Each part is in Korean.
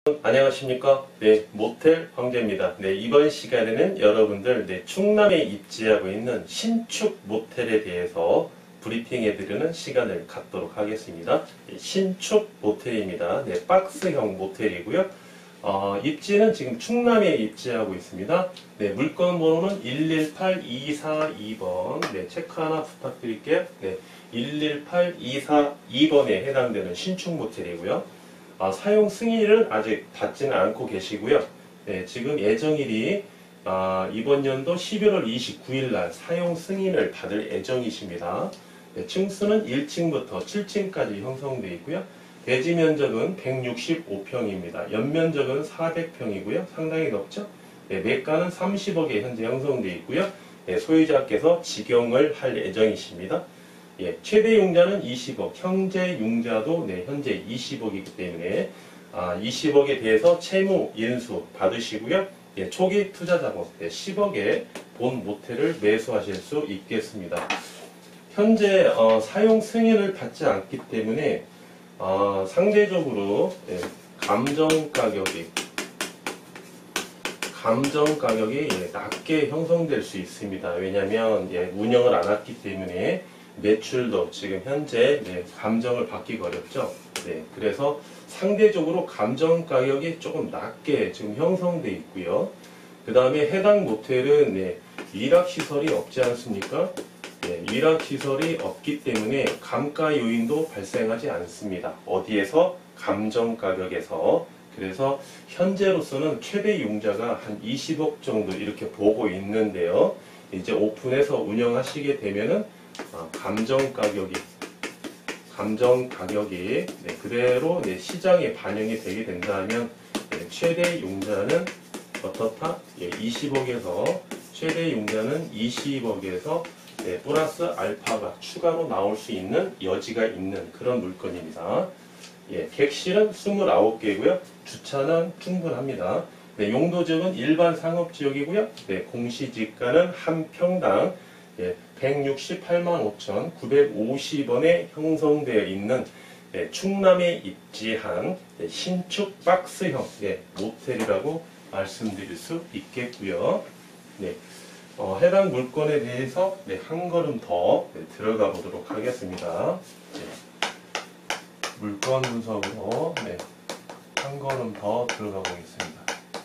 안녕하십니까. 네, 모텔 황제입니다. 네, 이번 시간에는 여러분들 충남에 입지하고 있는 신축 모텔에 대해서 브리핑해드리는 시간을 갖도록 하겠습니다. 신축 모텔입니다. 네, 박스형 모텔이고요. 입지는 지금 충남에 입지하고 있습니다. 네, 물건 번호는 118242번. 네, 체크 하나 부탁드릴게요. 네, 118242번에 해당되는 신축 모텔이고요. 사용 승인을 아직 받지는 않고 계시고요. 네, 지금 예정일이 이번 연도 11월 29일 날 사용 승인을 받을 예정이십니다. 네, 층수는 1층부터 7층까지 형성되어 있고요. 대지 면적은 165평입니다. 연면적은 400평이고요. 상당히 넓죠? 네, 매가는 30억에 현재 형성되어 있고요. 네, 소유자께서 직영을 할 예정이십니다. 예, 최대 융자는 20억, 현재 융자도 현재 20억이기 때문에 20억에 대해서 채무 인수 받으시고요. 예, 초기 투자 자본 10억에 본 모텔을 매수하실 수 있겠습니다. 현재 사용 승인을 받지 않기 때문에 상대적으로 감정 가격이 낮게 형성될 수 있습니다. 왜냐하면 운영을 안 했기 때문에 매출도 지금 현재 감정을 받기가 어렵죠. 네, 그래서 상대적으로 감정 가격이 조금 낮게 지금 형성되어 있고요. 그 다음에 해당 모텔은 일학시설이 없지 않습니까? 네, 일학시설이 없기 때문에 감가 요인도 발생하지 않습니다. 어디에서? 감정 가격에서. 그래서 현재로서는 최대 융자가 한 20억 정도 이렇게 보고 있는데요. 이제 오픈해서 운영하시게 되면은 감정 가격이 그대로 시장에 반영이 되게 된다면 최대 융자는 어떻다? 20억에서 최대 융자는 20억에서 플러스 알파가 추가로 나올 수 있는 여지가 있는 그런 물건입니다. 객실은 29개고요. 주차는 충분합니다. 용도지역은 일반 상업지역이고요. 공시지가는 한 평당 168만 5,950원에 형성되어 있는 충남에 입지한 신축 박스형 모텔이라고 말씀드릴 수 있겠고요. 해당 물건에 대해서 한 걸음 더 들어가 보도록 하겠습니다. 물건 분석으로 한 걸음 더 들어가 보겠습니다.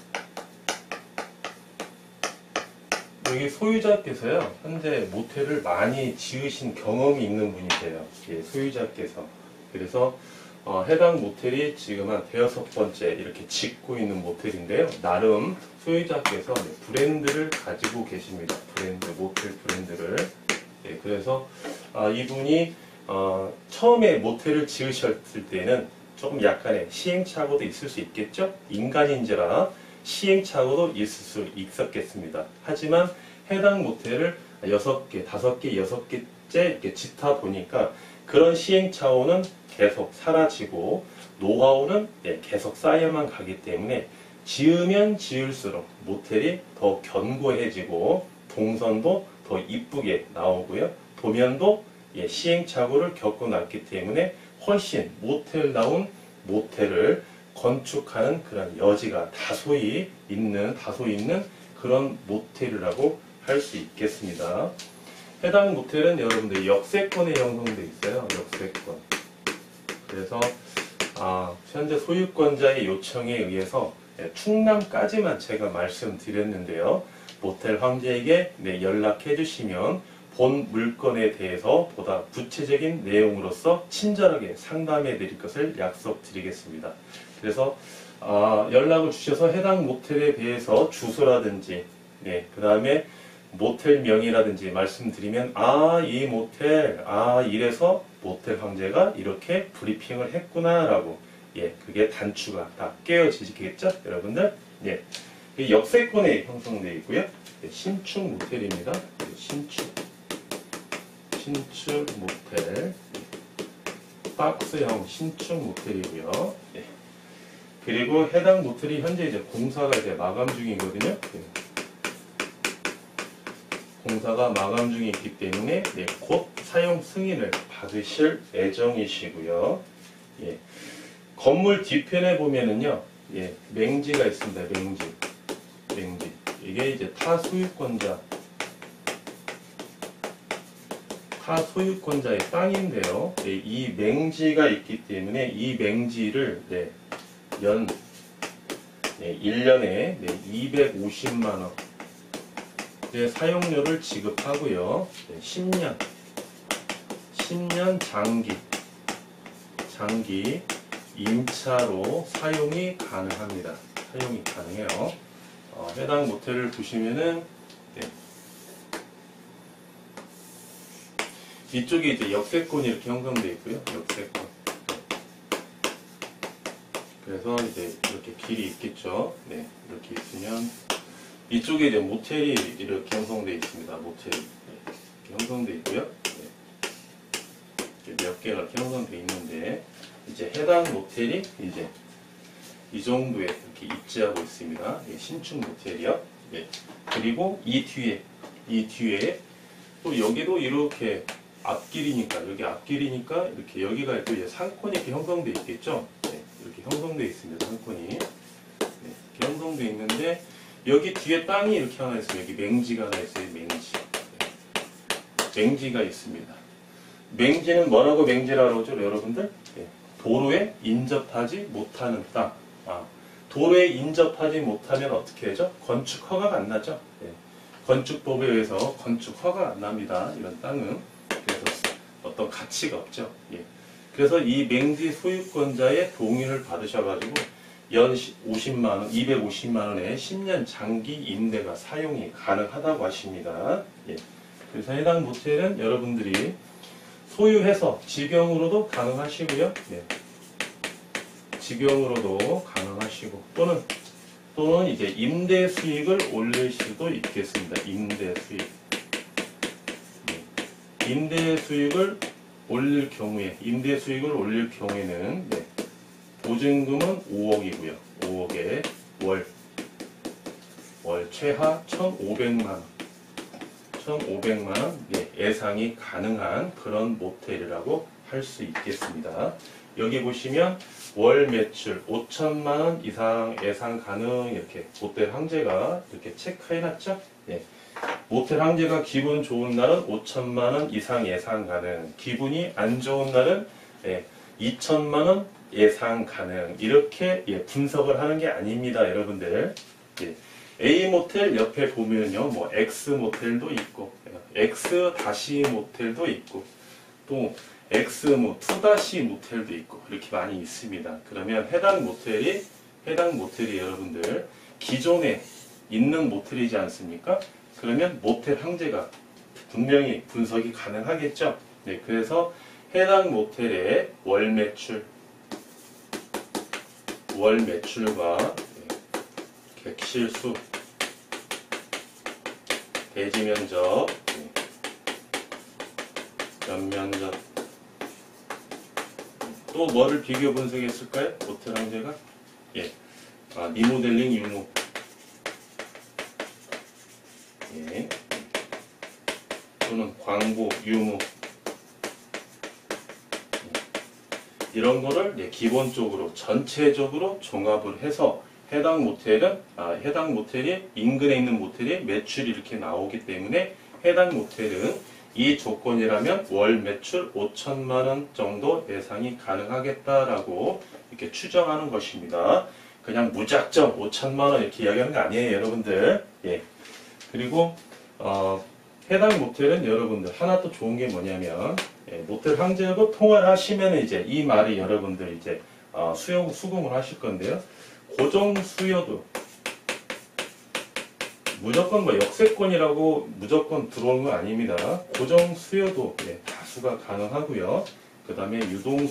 여기 소유자께서요, 현재 모텔을 많이 지으신 경험이 있는 분이세요. 소유자께서. 그래서 해당 모텔이 지금 한 대여섯 번째 이렇게 짓고 있는 모텔인데요. 나름 소유자께서 브랜드를 가지고 계십니다. 모텔 브랜드를. 그래서 이분이 처음에 모텔을 지으셨을 때는 조금 약간의 시행착오도 있을 수 있겠죠? 인간인지라 시행착오도 있을 수 있었겠습니다. 하지만 해당 모텔을 6개, 5개, 6개째 이렇게 짓다 보니까 그런 시행착오는 계속 사라지고 노하우는 계속 쌓여만 가기 때문에 지으면 지을수록 모텔이 더 견고해지고 동선도 더 이쁘게 나오고요. 도면도 시행착오를 겪고 났기 때문에 훨씬 모텔다운 모텔을 건축하는 그런 여지가 다소 있는 그런 모텔이라고 할 수 있겠습니다. 해당 모텔은 여러분들 역세권에 형성되어 있어요. 역세권. 그래서 현재 소유권자의 요청에 의해서 충남까지만 제가 말씀드렸는데요. 모텔 황제에게 연락해 주시면 본 물건에 대해서 보다 구체적인 내용으로서 친절하게 상담해 드릴 것을 약속드리겠습니다. 그래서 연락을 주셔서 해당 모텔에 대해서 주소라든지 그 다음에 모텔 명이라든지 말씀드리면 이 모텔 이래서 모텔 황제가 이렇게 브리핑을 했구나 라고 그게 단추가 다 깨어지겠죠 여러분들. 역세권에 형성되어 있고요. 신축 모텔입니다. 신축 모텔, 박스형 신축 모텔이고요. 그리고 해당 모텔이 현재 공사가 마감 중이거든요. 공사가 마감 중이기 때문에 곧 사용 승인을 받으실 예정이시고요. 건물 뒤편에 보면은요, 예, 맹지가 있습니다. 맹지. 이게 이제 타소유권자의 땅인데요. 예, 이 맹지가 있기 때문에 이 맹지를 1년에 250만 원 사용료를 지급하고요. 10년 장기 임차로 사용이 가능합니다. 사용이 가능해요. 해당 모텔을 보시면은 이쪽에 이제 역세권이 이렇게 형성되어 있고요. 역세권. 그래서 이제 이렇게 길이 있겠죠. 네, 이렇게 있으면 이쪽에 이제 모텔이 이렇게 형성되어 있습니다. 모텔이 이렇게 형성되어 있고요. 네. 몇 개가 이렇게 형성되어 있는데 이제 해당 모텔이 이제 이 정도에 이렇게 입지하고 있습니다. 신축 모텔이요. 네. 그리고 이 뒤에 또 여기도 이렇게 앞길이니까 이렇게 여기가 또 이제 상권이 이렇게 형성되어 있겠죠. 네. 이렇게 형성되어 있습니다. 상권이 이렇게 형성되어 있는데 여기 뒤에 땅이 이렇게 하나 있어요. 여기 맹지가 하나 있어요. 맹지가 있습니다. 맹지는 뭐라고 맹지라고 하죠, 여러분들? 네. 도로에 인접하지 못하는 땅. 도로에 인접하지 못하면 어떻게 하죠? 건축 허가가 안 나죠. 네. 건축법에 의해서 건축 허가가 안 납니다. 이런 땅은. 그래서 어떤 가치가 없죠. 예. 그래서 이 맹지 소유권자의 동의를 받으셔가지고 연 250만 원에 10년 장기 임대가 사용이 가능하다고 하십니다. 예. 그래서 해당 모텔은 여러분들이 소유해서 직영으로도 가능하시고요. 예. 직영으로도 가능하시고 또는 이제 임대 수익을 올릴 수도 있겠습니다. 임대 수익을 올릴 경우에는 보증금은 5억이고요. 5억에 월 최하 1,500만 원 예상이 가능한 그런 모텔이라고 할 수 있겠습니다. 여기 보시면 월 매출 5천만 원 이상 예상 가능 이렇게 모텔 항제가 이렇게 체크해놨죠. 모텔 항제가 기분 좋은 날은 5천만 원 이상 예상 가능, 기분이 안 좋은 날은 2천만 원 예상 가능 이렇게 분석을 하는 게 아닙니다, 여러분들. A 모텔 옆에 보면요, 뭐 X 모텔도 있고, X 다시 모텔도 있고, 또 X 뭐 2다시 모텔도 있고 이렇게 많이 있습니다. 그러면 해당 모텔이 여러분들 기존에 있는 모텔이지 않습니까? 그러면 모텔 항제가 분명히 분석이 가능하겠죠. 네, 그래서 해당 모텔의 월 매출과 객실수, 대지 면적, 연면적, 또 뭐를 비교 분석했을까요? 모텔 항제가 리모델링 유무, 또는 광고 유무, 이런 거를 기본적으로 전체적으로 종합을 해서 해당 모텔이 인근에 있는 모텔이 매출이 이렇게 나오기 때문에 해당 모텔은 이 조건이라면 월 매출 5천만 원 정도 예상이 가능하겠다라고 이렇게 추정하는 것입니다. 그냥 무작정 5천만 원 이렇게 이야기하는 거 아니에요, 여러분들. 그리고 해당 모텔은 여러분들 하나 또 좋은 게 뭐냐면 모텔 항제하고 통화를 하시면 이제 이 말이 여러분들 이제 수긍을 하실 건데요. 고정 수요도 무조건 뭐 역세권이라고 무조건 들어오는 건 아닙니다. 고정 수요도 다수가 가능하고요. 그 다음에 유동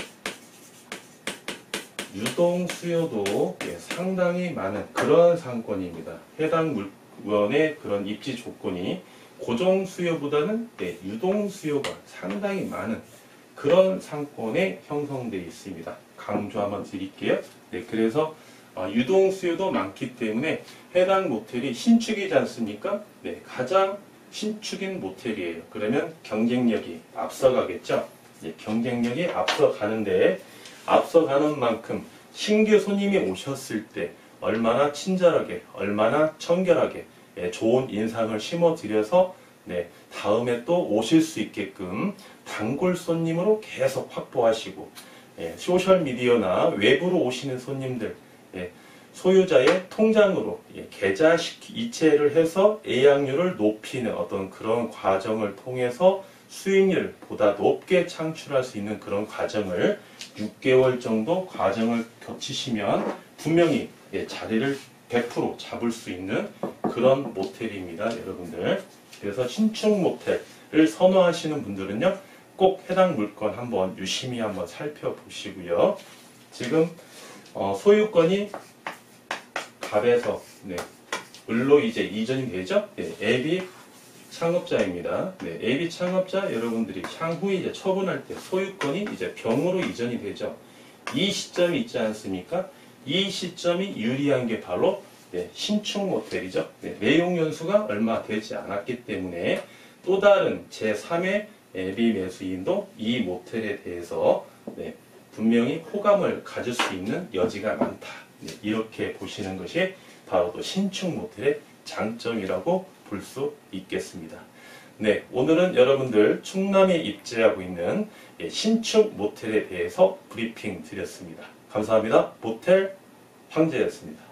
수요도 상당히 많은 그런 상권입니다. 해당 물건의 그런 입지 조건이 고정 수요보다는 유동 수요가 상당히 많은 그런 상권에 형성되어 있습니다. 강조 한번 드릴게요. 그래서 유동 수요도 많기 때문에 해당 모텔이 신축이지 않습니까? 가장 신축인 모텔이에요. 그러면 경쟁력이 앞서가겠죠? 경쟁력이 앞서가는데 앞서가는 만큼 신규 손님이 오셨을 때 얼마나 친절하게, 얼마나 청결하게 좋은 인상을 심어드려서 다음에 또 오실 수 있게끔 단골 손님으로 계속 확보하시고 소셜미디어나 외부로 오시는 손님들 소유자의 통장으로 계좌 이체를 해서 예약률을 높이는 어떤 그런 과정을 통해서 수익률을 보다 높게 창출할 수 있는 그런 과정을 6개월 정도 과정을 거치시면 분명히 자리를 100% 잡을 수 있는 그런 모텔입니다, 여러분들. 그래서 신축 모텔을 선호하시는 분들은요, 꼭 해당 물건 한번 유심히 한번 살펴보시고요. 지금 소유권이 갑에서 을로 이제 이전이 되죠. AB 창업자입니다. AB 창업자 여러분들이 향후에 이제 처분할 때 소유권이 이제 병으로 이전이 되죠. 이 시점이 있지 않습니까? 이 시점이 유리한 게 바로 신축 모텔이죠. 내용 연수가 얼마 되지 않았기 때문에 또 다른 제3의 AB 매수인도 이 모텔에 대해서 분명히 호감을 가질 수 있는 여지가 많다. 이렇게 보시는 것이 바로 또 신축 모텔의 장점이라고 볼 수 있겠습니다. 오늘은 여러분들 충남에 입지하고 있는 신축 모텔에 대해서 브리핑 드렸습니다. 감사합니다. 모텔 황제였습니다.